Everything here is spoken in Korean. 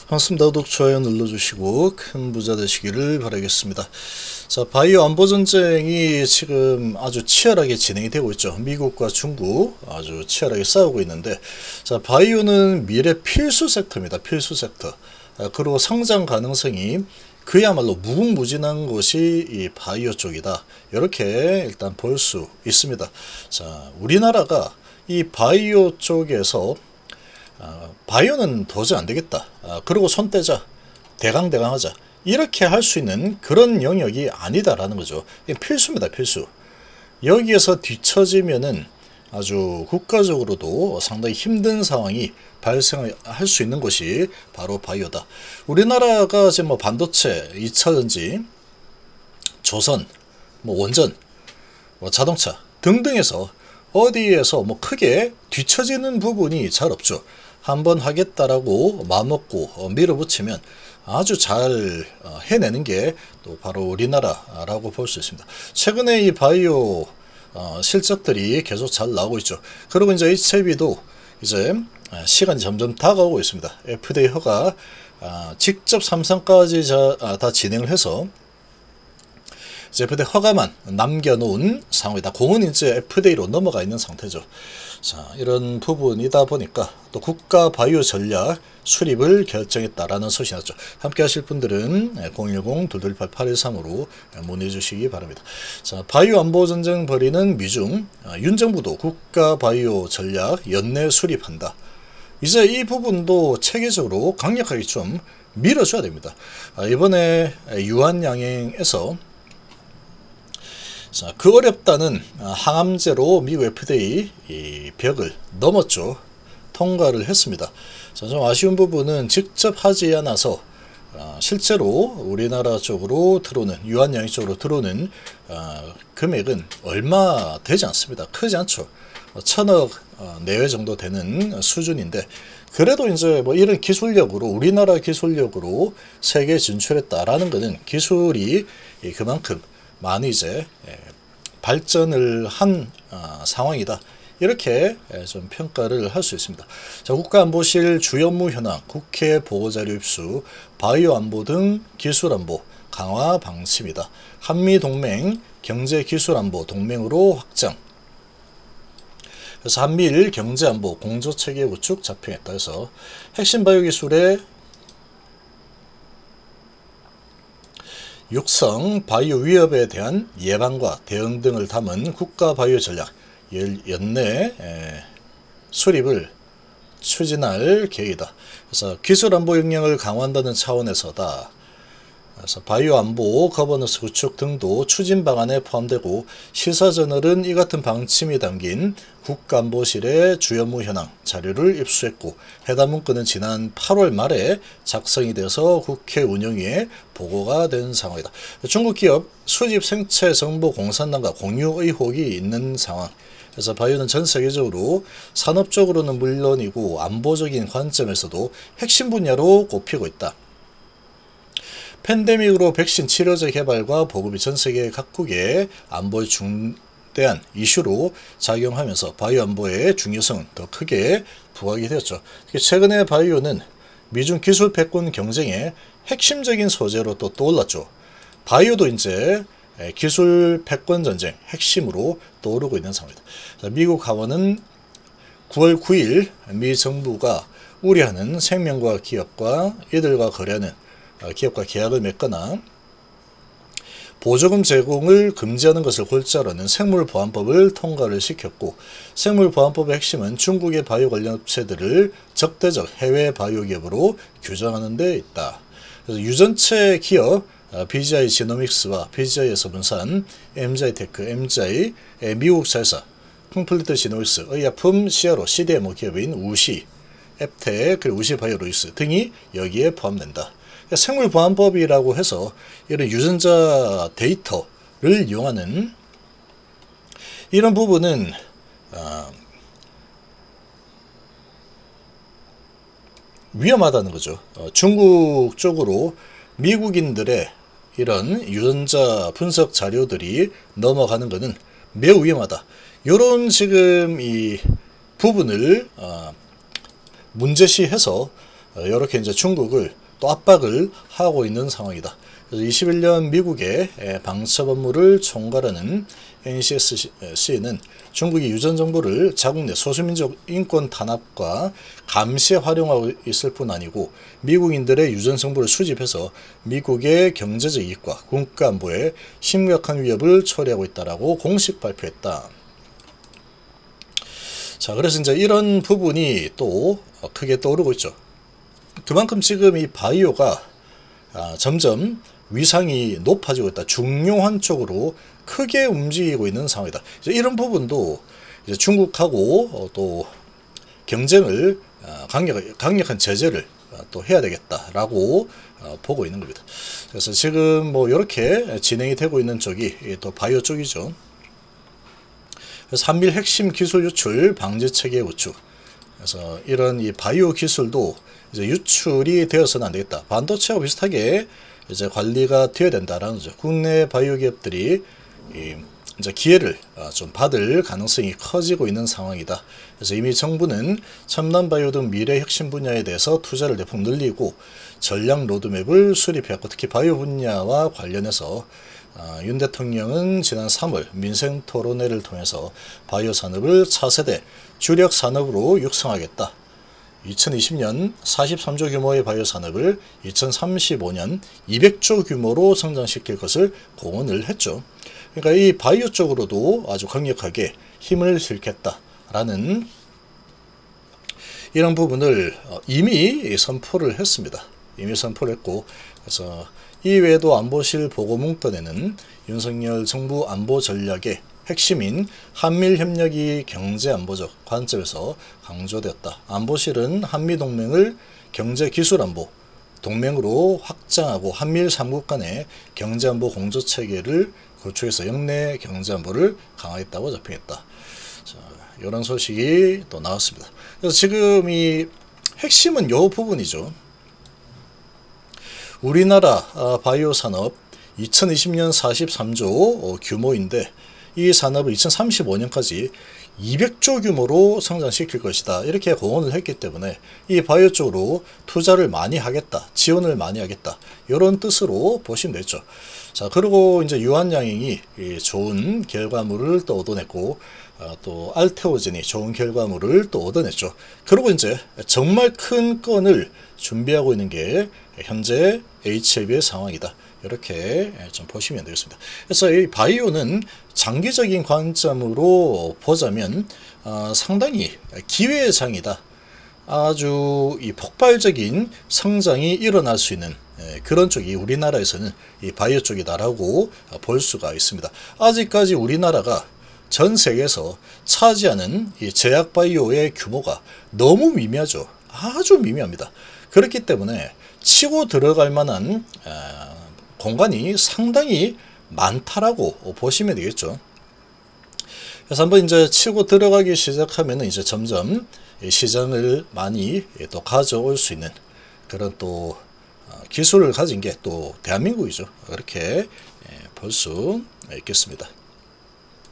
반갑습니다. 구독, 좋아요 눌러주시고 큰 부자 되시기를 바라겠습니다. 자, 바이오 안보 전쟁이 지금 아주 치열하게 진행이 되고 있죠. 미국과 중국 아주 치열하게 싸우고 있는데, 자, 바이오는 미래 필수 섹터입니다. 필수 섹터. 그리고 성장 가능성이 그야말로 무궁무진한 것이 이 바이오 쪽이다. 이렇게 일단 볼 수 있습니다. 자, 우리나라가 이 바이오 쪽에서 바이오는 도저히 안되겠다, 그리고 손 떼자, 대강대강하자, 이렇게 할 수 있는 그런 영역이 아니다라는 거죠. 필수입니다. 필수. 여기에서 뒤처지면은 아주 국가적으로도 상당히 힘든 상황이 발생할 수 있는 것이 바로 바이오다. 우리나라가 지금 뭐 반도체, 2차전지, 조선, 뭐 원전, 뭐 자동차 등등에서 어디에서 뭐 크게 뒤처지는 부분이 잘 없죠. 한번 하겠다라고 마음먹고 밀어붙이면 아주 잘 해내는 게 또 바로 우리나라라고 볼 수 있습니다. 최근에 이 바이오 실적들이 계속 잘 나오고 있죠. 그리고 이제 HIV도 이제 시간이 점점 다가오고 있습니다. FDA 허가 직접 3상까지 다 진행을 해서 FDA 허가만 남겨놓은 상황이다. 공은 이제 FDA로 넘어가 있는 상태죠. 자, 이런 부분이다 보니까 또 국가 바이오 전략 수립을 결정했다라는 소식이 났죠. 함께 하실 분들은 010-228-8113으로 문의해 주시기 바랍니다. 자, 바이오 안보 전쟁 벌이는 미중, 윤 정부도 국가 바이오 전략 연내 수립한다. 이제 이 부분도 체계적으로 강력하게 좀 밀어줘야 됩니다. 이번에 유한양행에서 자, 그 어렵다는 항암제로 미국 FDA 이 벽을 넘었죠. 통과를 했습니다. 자, 좀 아쉬운 부분은 직접 하지 않아서 실제로 우리나라 쪽으로 들어오는, 유한양행 쪽으로 들어오는 금액은 얼마 되지 않습니다. 크지 않죠. 1000억 내외 정도 되는 수준인데, 그래도 이제 뭐 이런 기술력으로, 우리나라 기술력으로 세계에 진출했다라는 것은 기술이 그만큼 많이 이제 발전을 한 상황이다. 이렇게 좀 평가를 할 수 있습니다. 자, 국가안보실 주요 업무 현황, 국회 보고자료 입수, 바이오 안보 등 기술 안보 강화 방침이다. 한미동맹 경제기술안보 동맹으로 확장. 그래서 한미일 경제안보 공조체계 구축 자평했다 해서 핵심 바이오 기술의 육성, 바이오 위협에 대한 예방과 대응 등을 담은 국가 바이오 전략 연내 수립을 추진할 계획이다. 그래서 기술 안보 역량을 강화한다는 차원에서다. 그래서 바이오 안보 거버넌스 구축 등도 추진 방안에 포함되고, 시사저널은 이 같은 방침이 담긴 국가안보실의 주요 업무 현황 자료를 입수했고, 해당 문건은 지난 8월 말에 작성이 돼서 국회 운영위에 보고가 된 상황이다. 중국 기업 수집 생체 정보 공산당과 공유 의혹이 있는 상황. 그래서 바이오는 전 세계적으로 산업적으로는 물론이고 안보적인 관점에서도 핵심 분야로 꼽히고 있다. 팬데믹으로 백신 치료제 개발과 보급이 전 세계 각국의 안보에 중대한 이슈로 작용하면서 바이오 안보의 중요성은 더 크게 부각이 되었죠. 최근에 바이오는 미중 기술 패권 경쟁의 핵심적인 소재로 또 떠올랐죠. 바이오도 이제 기술 패권 전쟁 핵심으로 떠오르고 있는 상황입니다. 자, 미국 하원은 9월 9일 미 정부가 우려하는 생명과학 기업과 이들과 거래하는 기업과 계약을 맺거나 보조금 제공을 금지하는 것을 골자로 하는 생물보안법을 통과를 시켰고, 생물보안법의 핵심은 중국의 바이오 관련 업체들을 적대적 해외 바이오 기업으로 규정하는 데 있다. 그래서 유전체 기업 BGI 지노믹스와 BGI에서 분산 MGI-테크, MGI, 미국 자회사 컴플리트 지노믹스, 의약품 CRO, CDMO 기업인 우시, 앱텍, 그리고 우시 바이오로이스 등이 여기에 포함된다. 생물보안법이라고 해서 이런 유전자 데이터를 이용하는 이런 부분은 위험하다는 거죠. 중국 쪽으로 미국인들의 이런 유전자 분석 자료들이 넘어가는 것은 매우 위험하다. 이런 지금 이 부분을 문제시해서 이렇게 이제 중국을 또 압박을 하고 있는 상황이다. 그래서 21년 미국의 방첩 업무를 총괄하는 NCSC는 중국이 유전 정보를 자국 내 소수민족 인권 탄압과 감시에 활용하고 있을 뿐 아니고 미국인들의 유전 정보를 수집해서 미국의 경제적 이익과 국가 안보에 심각한 위협을 초래하고 있다라고 공식 발표했다. 자, 그래서 이제 이런 부분이 또 크게 떠오르고 있죠. 그만큼 지금 이 바이오가 점점 위상이 높아지고 있다. 중요한 쪽으로 크게 움직이고 있는 상황이다. 이제 이런 부분도 이제 중국하고 또 경쟁을 강력한 제재를 또 해야 되겠다라고 보고 있는 겁니다. 그래서 지금 뭐 이렇게 진행이 되고 있는 쪽이 또 바이오 쪽이죠. 그래서 한밀 핵심 기술 유출 방지 체계 구축. 그래서 이런 이 바이오 기술도 이제 유출이 되어서는 안 되겠다. 반도체와 비슷하게 이제 관리가 되어야 된다라는 거죠. 국내 바이오 기업들이 이제 기회를 좀 받을 가능성이 커지고 있는 상황이다. 그래서 이미 정부는 첨단 바이오 등 미래 핵심 분야에 대해서 투자를 대폭 늘리고 전략 로드맵을 수립했고, 특히 바이오 분야와 관련해서 윤 대통령은 지난 3월 민생 토론회를 통해서 바이오 산업을 차세대 주력 산업으로 육성하겠다. 2020년 43조 규모의 바이오 산업을 2035년 200조 규모로 성장시킬 것을 공언을 했죠. 그러니까 이 바이오 쪽으로도 아주 강력하게 힘을 실겠다라는 이런 부분을 이미 선포를 했습니다. 이미 선포를 했고, 그래서 이외에도 안보실 보고문건에는 윤석열 정부 안보 전략의 핵심인 한밀 협력이 경제안보적 관점에서 강조되었다. 안보실은 한미동맹을 경제기술안보 동맹으로 확장하고 한밀 3국 간의 경제안보 공조체계를 구축해서 역내 경제안보를 강화했다고 잡혀있다. 자, 이런 소식이 또 나왔습니다. 그래서 지금 이 핵심은 이 부분이죠. 우리나라 바이오 산업 2020년 43조 규모인데 이 산업을 2035년까지 200조 규모로 성장시킬 것이다. 이렇게 공언을 했기 때문에 이 바이오 쪽으로 투자를 많이 하겠다. 지원을 많이 하겠다. 이런 뜻으로 보시면 되죠. 자, 그리고 이제 유한양행이 좋은 결과물을 또 얻어냈고, 또 알테오젠이 좋은 결과물을 또 얻어냈죠. 그리고 이제 정말 큰 건을 준비하고 있는 게 현재 HLB의 상황이다. 이렇게 좀 보시면 되겠습니다. 그래서 이 바이오는 장기적인 관점으로 보자면 상당히 기회의 장이다. 아주 이 폭발적인 성장이 일어날 수 있는 그런 쪽이 우리나라에서는 이 바이오 쪽이다라고 볼 수가 있습니다. 아직까지 우리나라가 전 세계에서 차지하는 이 제약 바이오의 규모가 너무 미미하죠. 아주 미미합니다. 그렇기 때문에 치고 들어갈 만한 공간이 상당히 많다라고 보시면 되겠죠. 그래서 한번 이제 치고 들어가기 시작하면 이제 점점 시장을 많이 또 가져올 수 있는 그런 또 기술을 가진 게 또 대한민국이죠. 그렇게 볼 수 있겠습니다.